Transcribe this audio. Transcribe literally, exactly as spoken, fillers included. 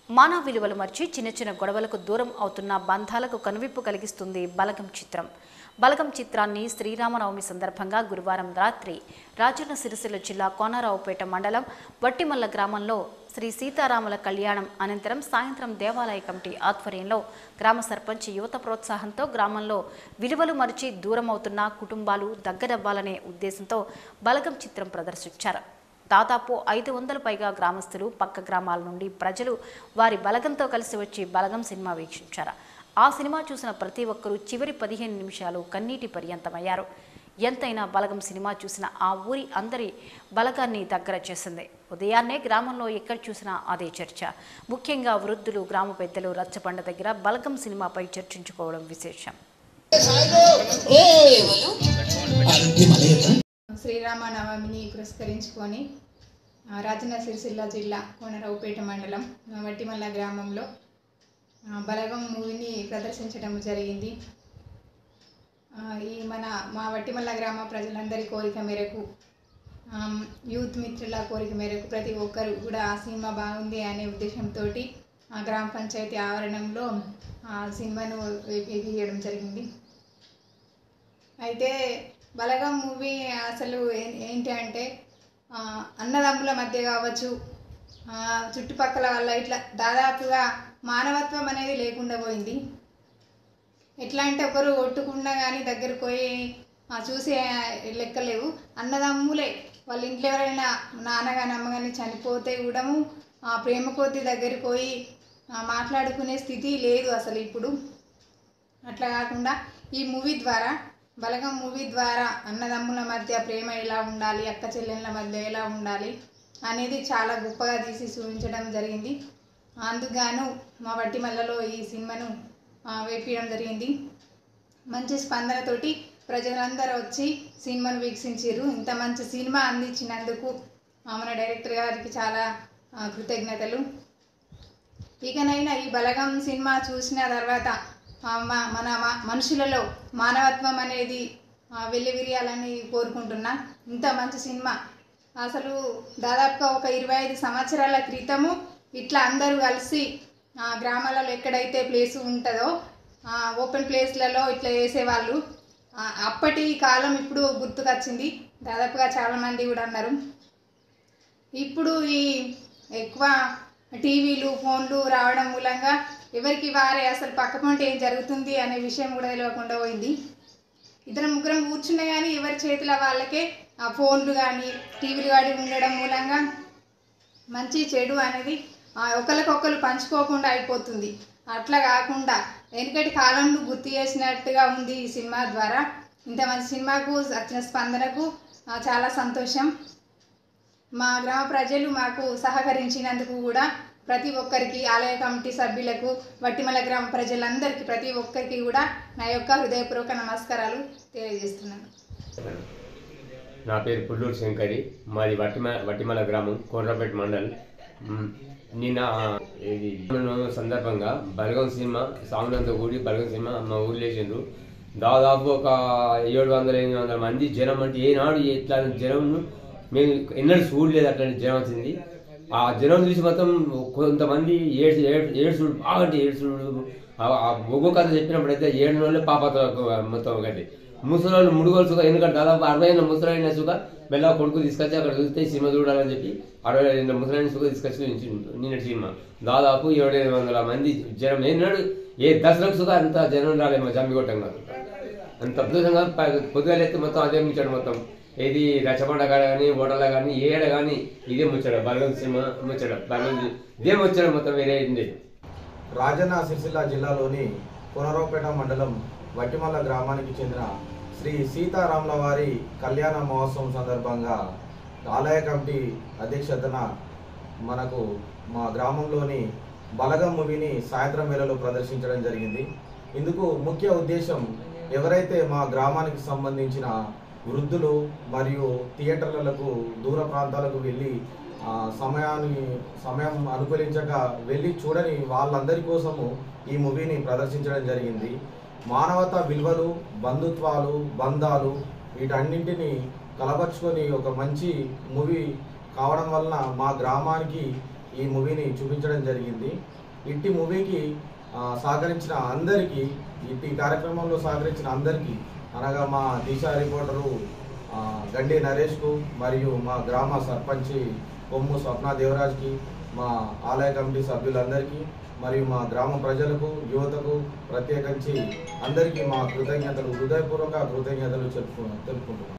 మానవ విలువలు మర్చి చిన్న చిన్న గొడవలకు దూరం అవుతున్న బంధాలకు కనువిప్పు కలిగిస్తుంది బలగం చిత్రం. బలగం చిత్రాన్ని శ్రీరామనవమి సందర్భంగా గురువారం రాత్రి రాజన్న సిరిసిల్ల జిల్లా కోనరావుపేట మండలం వట్టిమల్ల గ్రామంలో శ్రీ సీతారాముల కళ్యాణం అనంతరం సాయంత్రం దేవాలయ కమిటీ ఆధ్వర్యంలో గ్రామ సర్పంచ్ యువత ప్రోత్సాహంతో గ్రామంలో విలువలు మరిచి దూరమవుతున్న కుటుంబాలు దగ్గరవ్వాలనే ఉద్దేశంతో బలగం చిత్రం ప్రదర్శించారు. దాదాపు ఐదు వందల పైగా గ్రామస్తులు పక్క గ్రామాల నుండి ప్రజలు వారి బలగంతో కలిసి వచ్చి బలగం సినిమా వీక్షించారు. ఆ సినిమా చూసిన ప్రతి ఒక్కరూ చివరి పదిహేను నిమిషాలు కన్నీటి పర్యంతమయ్యారు. ఎంతైనా బలగం సినిమా చూసిన ఆ ఊరి అందరి బలగాన్ని దగ్గర చేసింది. ఉదయాన్నే గ్రామంలో ఎక్కడ చూసినా అదే చర్చ. ముఖ్యంగా వృద్ధులు, గ్రామ పెద్దలు రచ్చబండ దగ్గర బలగం సినిమాపై చర్చించుకోవడం విశేషం. శ్రీరామనవమిని పురస్కరించుకొని రాజన్న సిరిసిల్ల జిల్లా కోనరావుపేట మండలం వట్టిమల్ల గ్రామంలో బలగం మూవీని ప్రదర్శించడం జరిగింది. ఈ మన మా వట్టిమల్ల గ్రామ ప్రజలందరి కోరిక మేరకు, యూత్ మిత్రుల కోరిక మేరకు ప్రతి ఒక్కరు కూడా ఆ సినిమా బాగుంది అనే ఉద్దేశంతో ఆ గ్రామ పంచాయతీ ఆవరణంలో ఆ సినిమాను వేయడం జరిగింది. అయితే బలగం మూవీ అసలు ఏంటి అంటే అన్నదమ్ముల మధ్య కావచ్చు, చుట్టుపక్కల వాళ్ళ ఇట్లా దాదాపుగా మానవత్వం అనేది లేకుండా పోయింది. ఎట్లా అంటే ఒకరు కొట్టుకున్నా కానీ దగ్గరకు పోయి చూసే లెక్కలేవు. అన్నదమ్ములే వాళ్ళ ఇంట్లో ఎవరైనా నాన్నగాని అమ్మగాని చనిపోతే కూడా ప్రేమ కొద్ది దగ్గరికి పోయి మాట్లాడుకునే స్థితి లేదు అసలు ఇప్పుడు. అట్లా కాకుండా ఈ మూవీ ద్వారా, బలగం మూవీ ద్వారా అన్నదమ్ముల మధ్య ప్రేమ ఎలా ఉండాలి, అక్క చెల్లెళ్ళ మధ్య ఎలా ఉండాలి అనేది చాలా గొప్పగా తీసి చూపించడం జరిగింది. అందుకుగాను మా వట్టిమల్లలో ఈ సినిమాను వేపించడం జరిగింది. మంచి స్పందనతోటి ప్రజలందరూ వచ్చి సినిమాను వీక్షించారు. ఇంత మంచి సినిమా అందించినందుకు మన డైరెక్టర్ గారికి చాలా కృతజ్ఞతలు. ఇకనైనా ఈ బలగం సినిమా చూసిన తర్వాత మన మనుషులలో మానవత్వం అనేది వెల్లివిరియాలని కోరుకుంటున్నా. ఇంత మంచి సినిమా అసలు దాదాపుగా ఒక ఇరవై ఐదు సంవత్సరాల క్రితము ఇట్లా అందరూ కలిసి గ్రామాలలో ఎక్కడైతే ప్లేస్ ఉంటుందో ఓపెన్ ప్లేస్లలో ఇట్లా వేసేవాళ్ళు. అప్పటి కాలం ఇప్పుడు గుర్తుకొచ్చింది. దాదాపుగా చాలామంది కూడా అన్నారు. ఇప్పుడు ఈ ఎక్కువ టీవీలు, ఫోన్లు రావడం మూలంగా ఎవరికి వారే అసలు పక్కపంట ఏం జరుగుతుంది అనే విషయం కూడా తెలియకుండా పోయింది. ఇద్దరు ముగ్గురం కూర్చున్నా కానీ ఎవరి చేతుల వాళ్ళకే ఆ ఫోన్లు కానీ టీవీలు కానీ ఉండడం మూలంగా మంచి చెడు అనేది ఒకరికొకరు పంచుకోకుండా అయిపోతుంది. అట్లా కాకుండా వెనుకటి కాలంలో గుర్తు చేసినట్టుగా ఉంది ఈ సినిమా ద్వారా. ఇంత మంచి సినిమాకు వచ్చిన స్పందనకు చాలా సంతోషం. మా గ్రామ ప్రజలు మాకు సహకరించినందుకు కూడా ప్రతి ఒక్కరికి, ఆలయ కమిటీ సభ్యులకు, వట్టిమల్ల గ్రామ ప్రజలందరికీ ప్రతి ఒక్కరికి కూడా నా యొక్క హృదయపూర్వక నమస్కారాలు తెలియజేస్తున్నాను. నా పేరు పుల్లూరు శంకరి, మాది వట్టిమ వట్టిమల్ల గ్రామం, కోనరావుపేట మండల్. నిన్న ఇది సందర్భంగా బలగం సినిమా సాంగ్లంతా కూడి బలగం సినిమా మా ఊరు లేచిండ్రు. దాదాపు ఒక ఏడు వందల ఎనిమిది వందల మంది జనం. అంటే ఏనాడు ఎట్లా జనం మేము ఎన్నడూ చూడలేదు. అట్లాంటి జనం వచ్చింది. ఆ జనం చూసి మొత్తం కొంతమంది ఏడ్చి ఏడ్చుడు బాగుంటే ఏడ్చుడు. ఆ ఒగ్గో కథ చెప్పినప్పుడు అయితే ఏడు రోజులు పాపతో మొత్తం ఒకటి ముసలి ముడుగోలు సుఖ, ఎందుకంటే దాదాపు అరవై ఏళ్ళ ముసలైన సుఖ మెల్ల కొడుకు తీసుకొచ్చి అక్కడ చూస్తే సినిమా చూడాలని చెప్పి అరవై ఏళ్ళ ముసలైన సుఖ తీసుకొచ్చి నిన్నటి సినిమా దాదాపు ఏడు ఎనిమిది వందల మంది జనం. ఏనాడు ఏ దసరకు సుఖ అంత జనం రాలేమో జమ్మిగొట్టం కాదు. అంత అద్భుతంగా పొద్దుగా ఎత్తి మొత్తం అదే ముచ్చాడు. మొత్తం ఏది రచ్చబండ కాడ కానీ ఓటల కానీ ఏడ కానీ ఇదే ముచ్చాడు. బలగం సినిమా ముచ్చాడు. బలగం ఇదే ముచ్చాడు. మొత్తం వేరే అయింది. రాజన్న సిరిసిల్ల జిల్లాలోని కోనరావుపేట మండలం వట్టిమల్ల గ్రామానికి చెందిన శ్రీ సీతారాముల వారి కళ్యాణ మహోత్సవం సందర్భంగా ఆలయ కమిటీ అధ్యక్షతన మనకు మా గ్రామంలోని బలగం మూవీని సాయంత్రం వేళలో ప్రదర్శించడం జరిగింది. ఇందుకు ముఖ్య ఉద్దేశం ఎవరైతే మా గ్రామానికి సంబంధించిన వృద్ధులు మరియు థియేటర్లకు దూర ప్రాంతాలకు వెళ్ళి సమయాన్ని సమయం అనుకూలించక వెళ్ళి చూడని వాళ్ళందరి కోసము ఈ మూవీని ప్రదర్శించడం జరిగింది. మానవతా విలువలు, బంధుత్వాలు, బంధాలు వీటన్నింటినీ కలపరుచుకొని ఒక మంచి మూవీ కావడం వలన మా గ్రామానికి ఈ మూవీని చూపించడం జరిగింది. ఇట్టి మూవీకి సహకరించిన అందరికీ, ఇట్టి కార్యక్రమంలో సహకరించిన అందరికీ అనగా మా దిశ రిపోర్టరు గండి నరేష్కు మరియు మా గ్రామ సర్పంచి కొమ్ము స్వప్న దేవరాజ్కి, మా ఆలయ కమిటీ సభ్యులందరికీ మరియు మా గ్రామ ప్రజలకు, యువతకు ప్రత్యేకించి అందరికీ మా కృతజ్ఞతలు, హృదయపూర్వక కృతజ్ఞతలు చెప్పుకు తెలుపుకుంటున్నాం.